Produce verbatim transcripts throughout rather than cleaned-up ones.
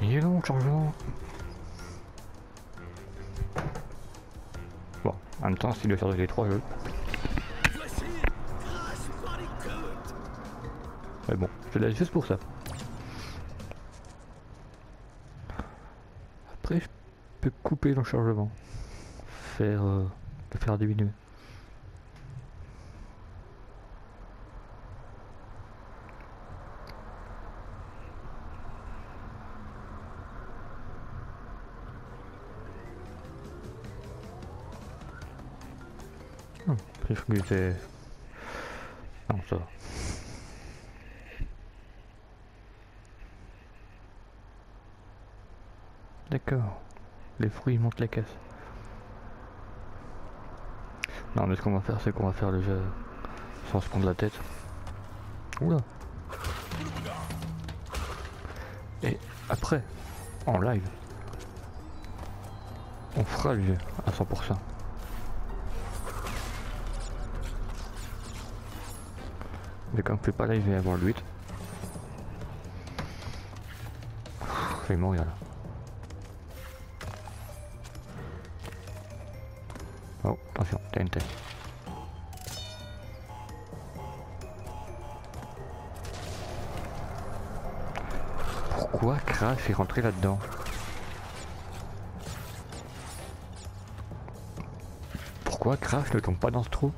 Il est long le chargement. Bon, en même temps, s'il doit charger les trois jeux. Mais bon, je laisse juste pour ça. Après, je peux couper le chargement. Faire... Euh, le faire diminuer. Hum, j'ai cru que c'était... Non, ça va. D'accord. Les fruits montent les caisses. Non mais ce qu'on va faire c'est qu'on va faire le jeu sans se prendre la tête. Oula. Et après, en live, on fera le jeu à cent pour cent. Mais quand on fait pas live, il va y avoir le huit. Je vais mourir là. Oh, attention, T N T. Pourquoi Crash est rentré là-dedans? Pourquoi Crash ne tombe pas dans ce trou?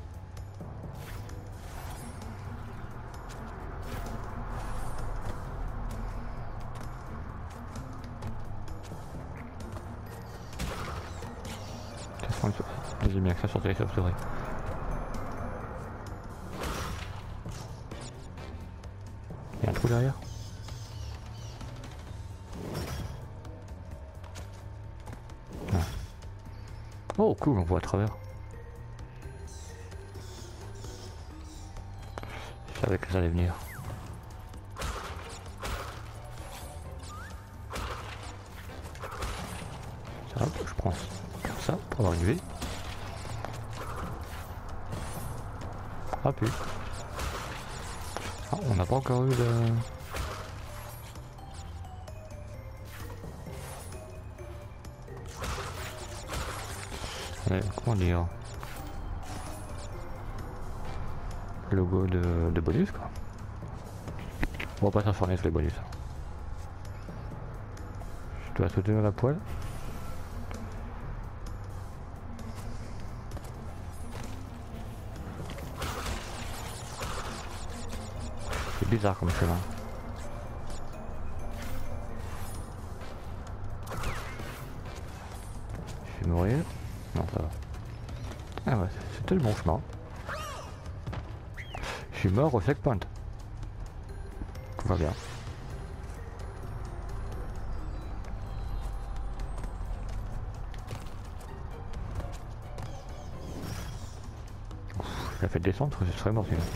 J'ai bien que ça sur les chauves-souris. Il y a un trou derrière. Ah. Oh cool, on voit à travers. Je savais que ça allait venir. Ça, je prends ça pour avoir une vie. Ah puis. Ah, on n'a pas encore eu de... Allez, comment dire, logo de, de bonus quoi. On va pas s'informer sur les bonus. Je dois sauter dans la poêle. C'est bizarre comme chemin. Je vais mourir. Non ça va. Ah ouais, c'était le bon chemin. Je suis mort au checkpoint. Tout va bien. Je la fais descendre, je serais mort sinon.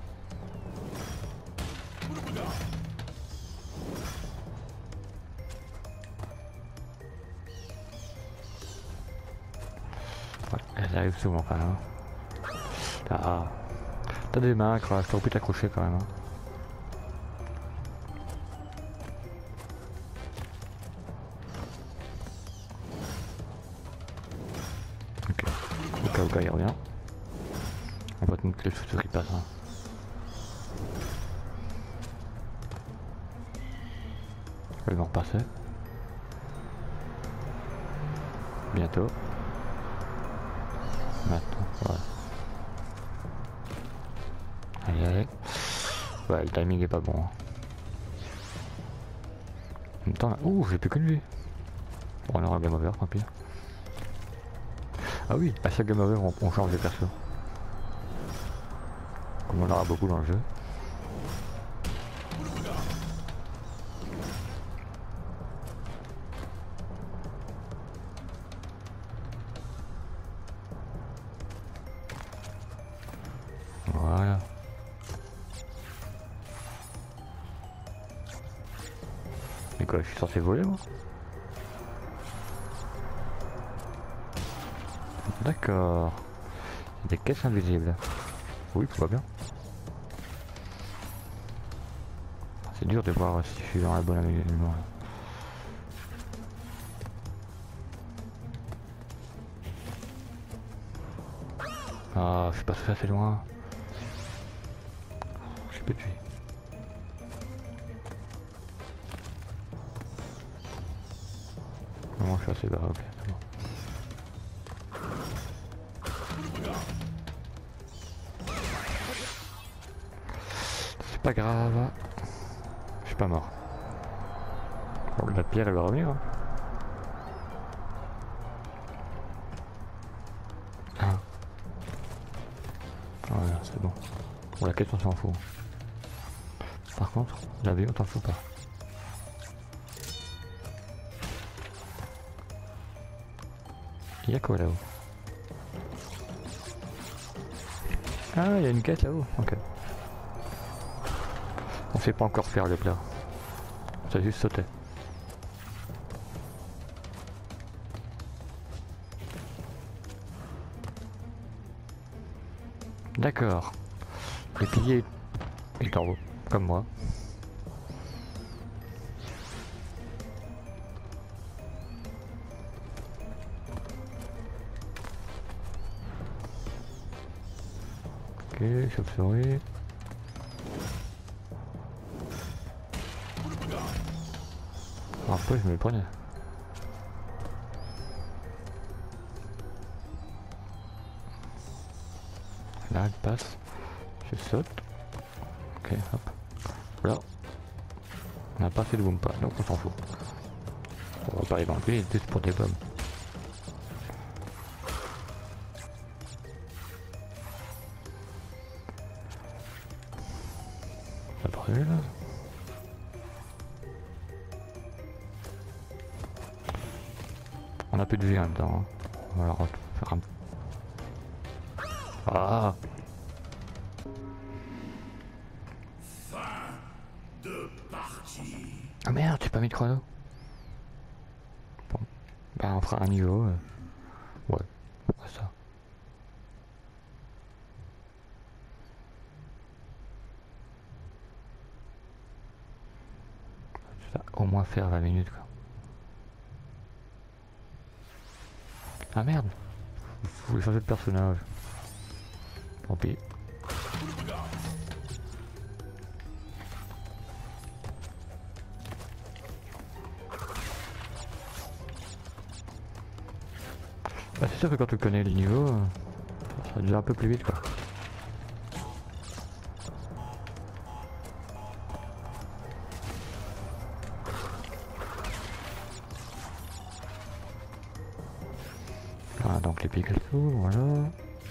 Ouais, elle arrive souvent quand même. Ah, t'as des mains, Crash, t'aurais pu t'accrocher quand même. Hein. Ok, au cas où il revient. On va te montrer le futur qui passe. Hein. Ils vont repasser. Bientôt. Maintenant, voilà. Allez, allez. Ouais, le timing est pas bon. Hein. En même temps, là... Ouh, j'ai plus qu'une vie. Bon, on aura un game over, tant pis. Ah oui, à chaque game over, on, on change de perso. Comme on aura beaucoup dans le jeu. Voilà. Mais quoi, je suis censé voler moi? D'accord. Des caisses invisibles. Oui, tout va bien. C'est dur de voir si je suis dans la bonne aménagement. Ah, je suis pas assez loin. Je suis plus de vie. Non, je suis assez bas, ok, c'est bon. C'est pas grave. Je suis pas mort. Bon, la pierre elle va revenir. Hein. Ah. Voilà, c'est bon. Bon, la quête on s'en fout. Par contre, la vie on t'en fout pas. Il y a quoi là-haut? Ah, il y a une quête là-haut, ok. On sait pas encore faire le plat. Ça a juste sauté. D'accord. Le pilier est en haut, comme moi. Ok, chauve-souris. Après je me le prenais. Là elle passe. Je saute. Ok hop. Là. On n'a pas fait de boom pas, donc on s'en fout. On va pas les manquer, juste pour des pommes. Ça brûle. On a plus de vie en même temps. Hein. On va leur faire un... Ah. Fin de partie. Ah merde, j'ai pas mis de chrono. Bon. Bah on fera un niveau. Euh... Ouais. Ouais ça. Ça au moins faire vingt minutes quoi. Ah merde. Vous voulez changer de personnage. Tant pis. Bah c'est sûr que quand tu connais le niveau, ça devient un peu plus vite quoi. Ah donc les pics s'ouvrent, voilà.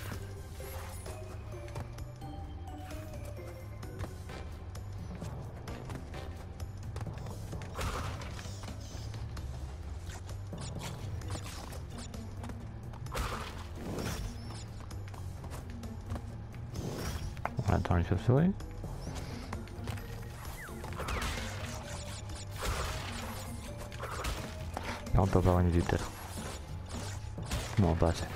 On attend les chauves-souris. Là on peut avoir une vue peut-être. Non pas assez.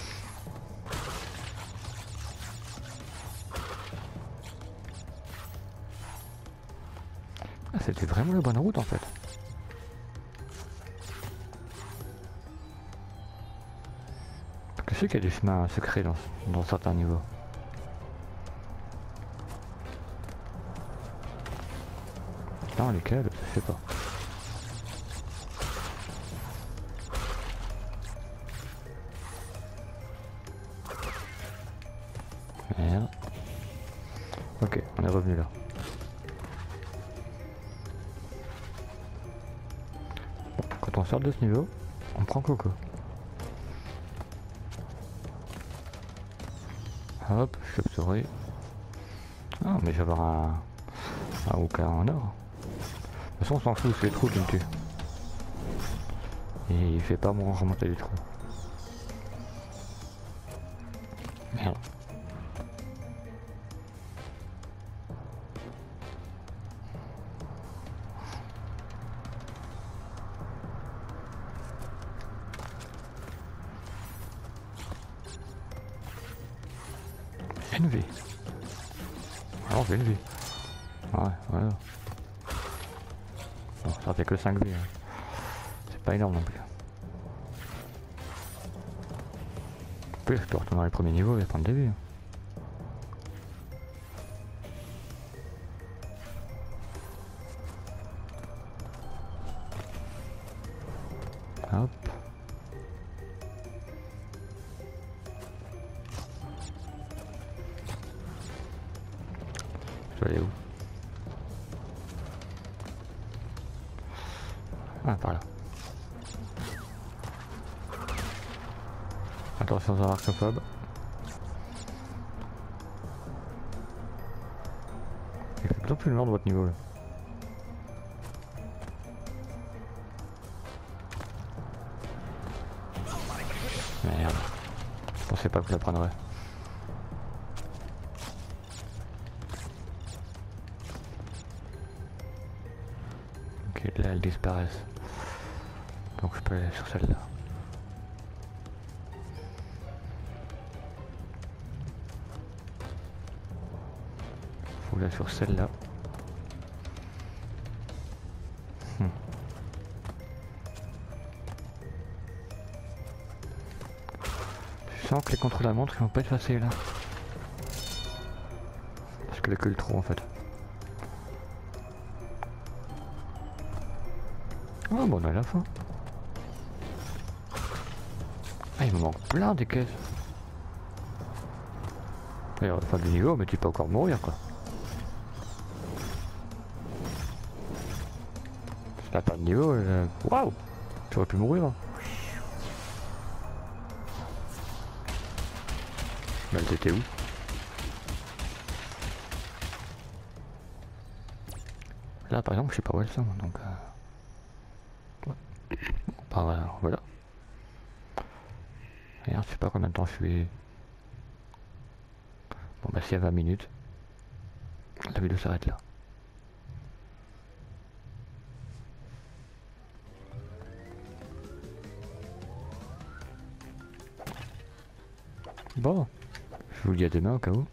Ah, c'était vraiment la bonne route en fait. Parce que je sais qu'il y a des chemins secrets dans, dans certains niveaux. Non lesquels, je sais pas. Merde. Ok, on est revenu là. Bon, quand on sort de ce niveau, on prend Coco. Hop, chauve-souris. Ah, mais je vais avoir un, un Wooka en or. De toute façon, on s'en fout, c'est les trous qui me tuent. Et il fait pas moi remonter les trous. Merde. Une vie. Alors j'ai une vie. Ouais, voilà. Bon, ça fait que cinq vies. Hein. C'est pas énorme non plus. plus, je peux retourner dans les premiers niveaux et prendre le début. Hop. Je dois aller où? Ah, par là. Attention aux arachnophobes. Il fait de plus en plus loin de votre niveau là. Merde. Je pensais pas que je la prendrais. Ok, là elles disparaissent. Donc je peux aller sur celle-là. Faut aller sur celle-là. Hmm. Je sens que les contrôles à la montre ils vont pas être faciles là. Parce que le cul trop en fait. Oh bon on est à la fin. Ah il me manque plein des caisses. Et on va faire du niveau mais tu peux encore mourir quoi. Si t'as pas de niveau, euh... waouh, tu aurais pu mourir. Hein. Mais elle était où? Là par exemple je sais pas où elles sont donc euh... ouais. Bah voilà, voilà. Regarde, je sais pas combien de temps je suis. Bon bah s'il y a vingt minutes, la vidéo s'arrête là. Bon, je vous dis à demain au cas où.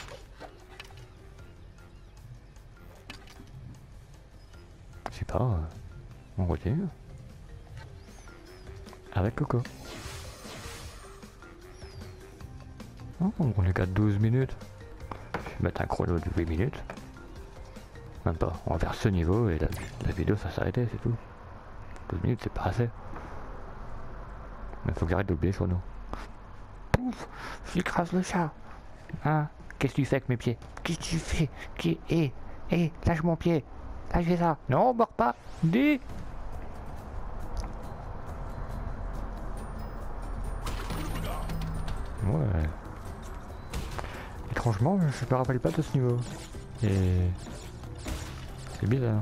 Je sais pas, euh, on continue. Avec Coco. Oh, on est qu'à douze minutes. Je vais mettre un chrono de huit minutes. Même pas, on va faire ce niveau et la, la vidéo ça s'arrêtait, c'est tout. douze minutes c'est pas assez. Mais faut que j'arrête d'oublier sur nous. Pouf, j'écrase le chat. Hein? Qu'est-ce que tu fais avec mes pieds? Qu'est-ce que tu fais? Qui Eh, eh, lâche mon pied. Lâchez ça. Non, mord pas. Dis. Ouais. Étrangement, je me rappelle pas de ce niveau. Et c'est bizarre.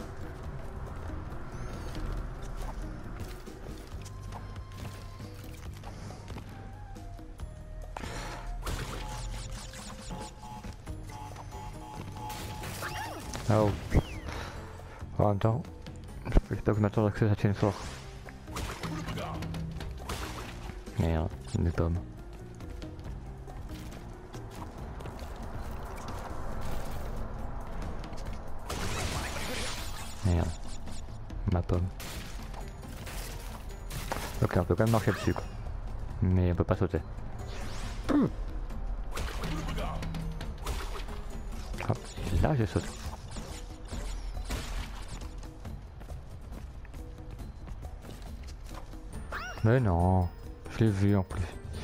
Oh. En même temps, j'espère que m'attendre que ça tienne fort. Merde, mes pommes. Merde, ma pomme. Ok, on peut quand même marcher dessus quoi. Mais on peut pas sauter. Hop, et là j'ai sauté. Mais non, je l'ai vu en plus.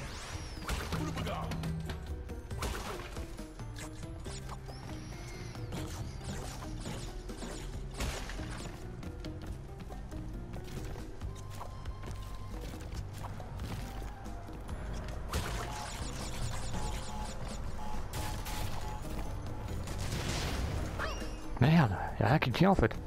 Merde, y'a rien qui tient en fait.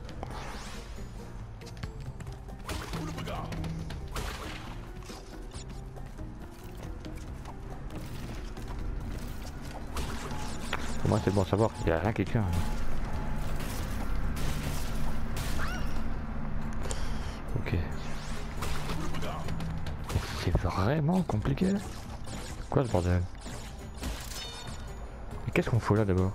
Pour moi c'est bon à savoir, y'a rien qui tient. Ok. C'est vraiment compliqué. Quoi ce bordel? Mais qu'est-ce qu'on fout là d'abord?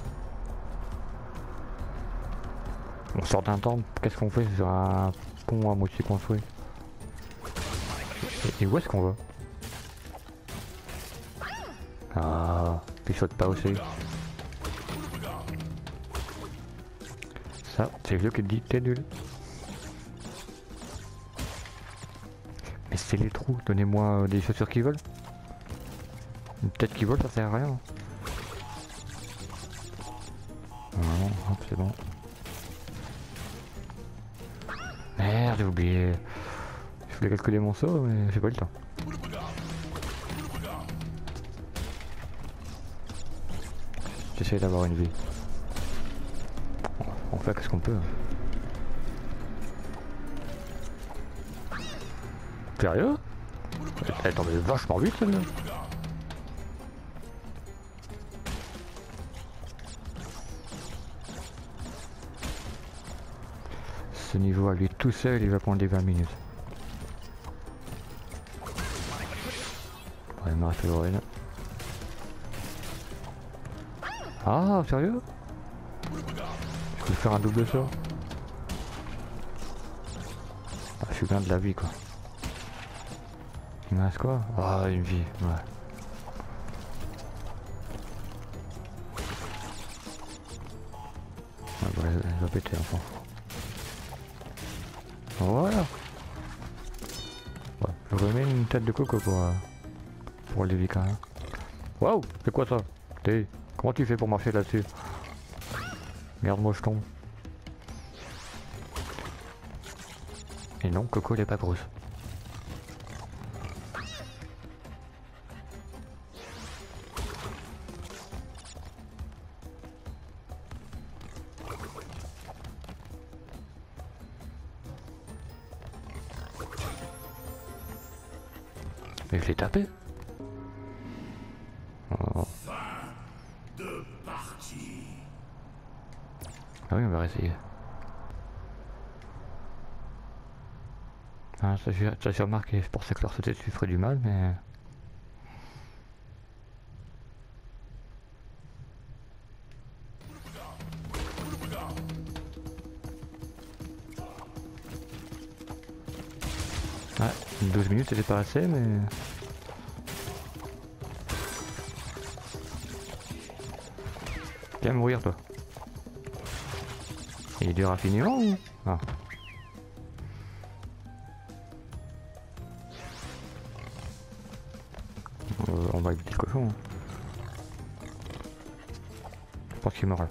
On sort d'un temple, qu'est-ce qu'on fait sur un pont à moitié construit? Et, et où est-ce qu'on va? Ah, il saute pas aussi. Ça, c'est le jeu qui te dit t'es nul. Mais c'est les trous, donnez-moi des chaussures qui volent. Peut-être qu'ils volent, ça sert à rien. Non, hop, c'est bon. Merde, j'ai oublié. Je voulais calculer mon saut, mais j'ai pas eu le temps. J'essaie d'avoir une vie. On fait qu'est-ce qu'on peut. Sérieux? Elle est tombée vachement vite celle-là. Ce niveau à lui tout seul, il va prendre des vingt minutes. Ouais, il me reste toujours une. Ah, sérieux? Je peux faire un double saut? Ah, je suis bien de la vie quoi. Il me reste quoi? Ah, une vie, ouais. Ah bah, elle va péter enfin. Voilà. Ouais, je remets une tête de coco pour, euh, pour les quand même. Waouh, c'est quoi ça? T'es... Comment tu fais pour marcher là-dessus? Merde, moi je tombe. Et non, Coco elle est pas grosse. Mais je l'ai tapé. Oh. De partie. Ah oui, on va essayer. Ah, ça j'ai remarqué, je pensais que leur sauter dessus ferait du mal, mais... Ouais, douze minutes c'était pas assez, mais... Viens mourir toi. Il est dur infiniment ou... Ah. Euh, on va éviter le cochon. Hein. Je pense qu'il meurt là.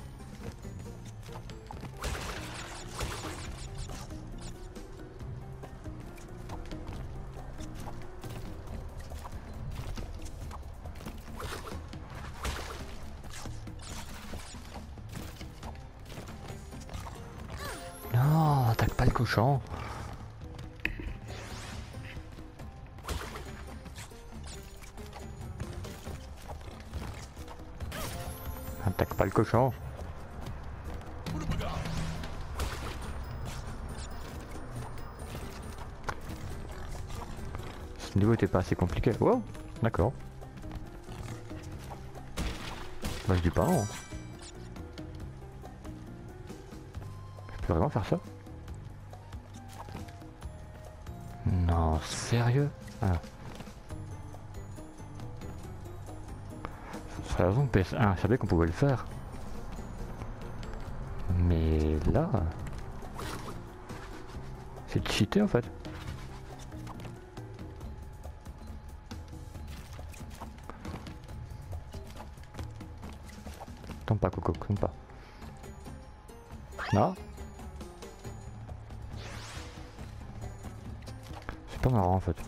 Non, attaque pas le cochon. Attaque pas le cochon. Ce niveau était pas assez compliqué. Wow, d'accord. Bah je dis pas non. Je peux vraiment faire ça? Non, sérieux? Ah. Sur la raison P S un, je savais qu'on pouvait le faire. Mais là... C'est cheaté en fait. Tombe pas Coco, tombe pas. Non. C'est pas marrant en fait.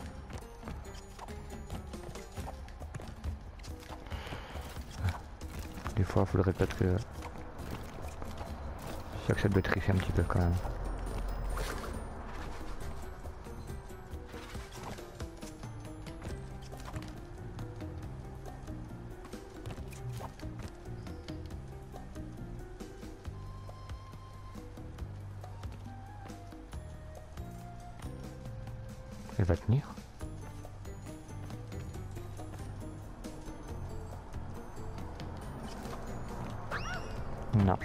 Des fois il faudrait peut-être que j'accepte de tricher un petit peu quand même. Elle va tenir. Non.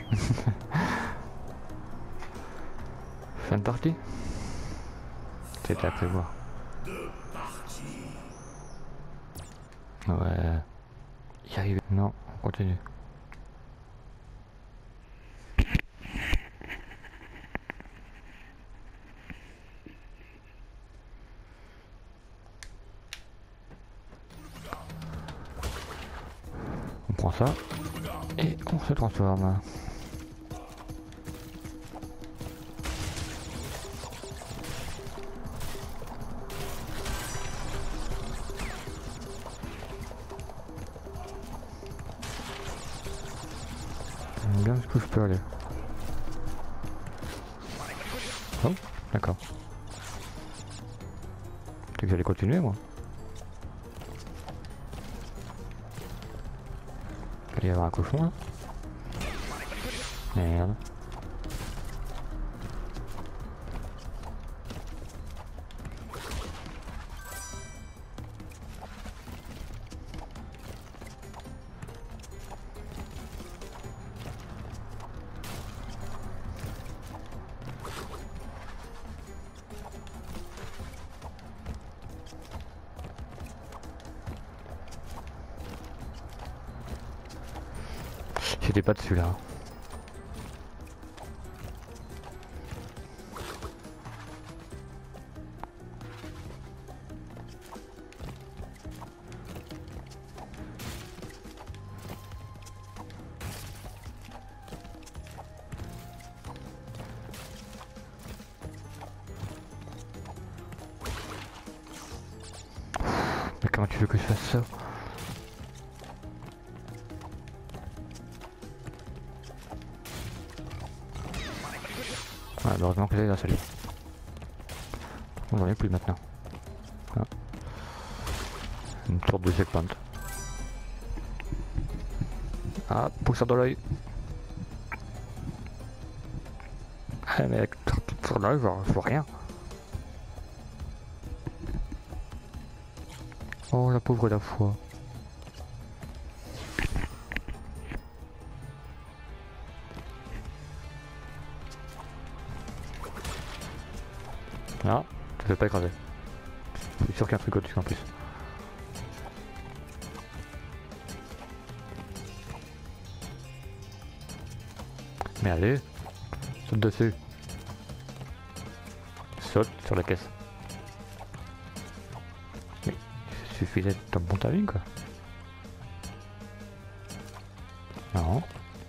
Fin de partie. C'était à prévoir. Ouais. Y arriver. Non, on continue. On prend ça. Et on se transforme. Bien jusqu'où je peux aller. Oh, d'accord. C'est que j'allais continuer moi. Il va y avoir un cochon là. Merde. J'étais pas dessus là. Mais comment tu veux que je fasse ça? Ah, heureusement que j'ai là, salut. On n'en est plus maintenant. Ah. Une sorte de checkpoint. Ah, pousse ça dans l'œil. Ah, mais avec sur l'œil, je vois rien. Oh, la pauvre la foi. Ah, ça fait pas écraser. Je suis sûr qu'il y a un truc au-dessus en plus. Mais allez, saute dessus. Saute sur la caisse. Mais il suffit d'être dans le bon timing quoi. Non.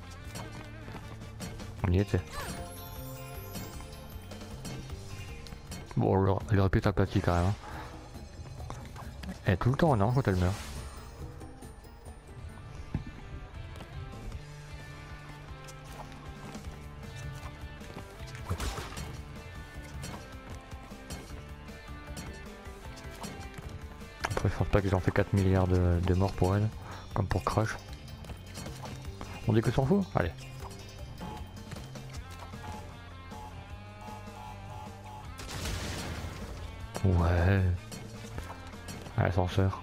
On y était. Bon, elle aurait pu être aplatie quand même. Hein. Elle est tout le temps en or quand elle meurt. Après, je pense pas qu'ils ont fait quatre milliards de, de morts pour elle, comme pour Crash. On dit que s'en fout? Allez. Ouais. À l'ascenseur.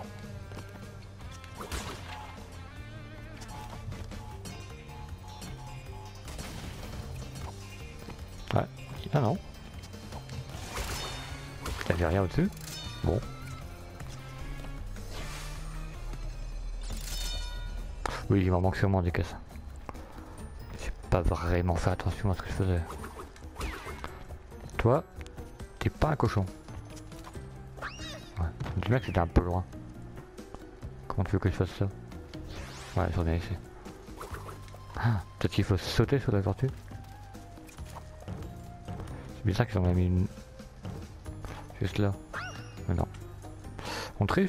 Ouais. Ah non. T'avais rien au-dessus? Bon. Oui, il m'en manque sûrement des caisses. J'ai pas vraiment fait attention à ce que je faisais. Toi, t'es pas un cochon. Ouais. Du mec, c'était un peu loin. Comment tu veux que je fasse ça? Ouais, j'en ai ici. Ah, peut-être qu'il faut sauter sur la tortue. C'est bizarre qu'ils en aient mis une... juste là. Mais non. On triche?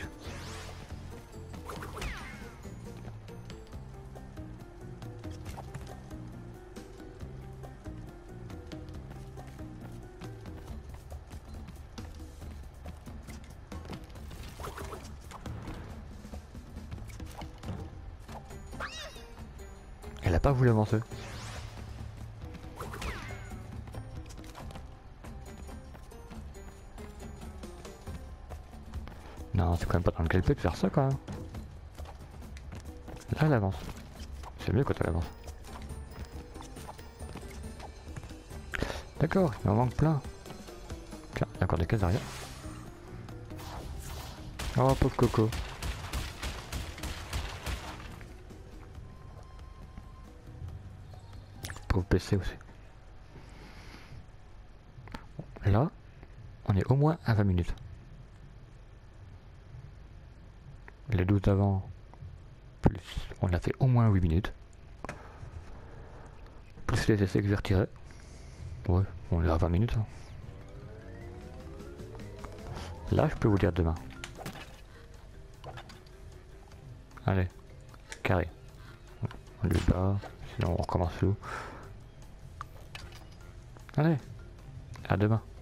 Elle a pas voulu avancer. Non, c'est quand même pas dans le gameplay de faire ça quand même. Là elle avance. C'est mieux quand elle avance. D'accord, il m'en manque plein. Tiens, il y a encore des cases derrière. Oh pauvre coco. pour le P C aussi. Là, on est au moins à vingt minutes. Les douze d'avant, plus on a fait au moins huit minutes. Plus les essais que j'ai retirés. Ouais, on est à vingt minutes. Hein. Là, je peux vous dire demain. Allez, carré. On lui bat, sinon on recommence tout. Allez, à demain.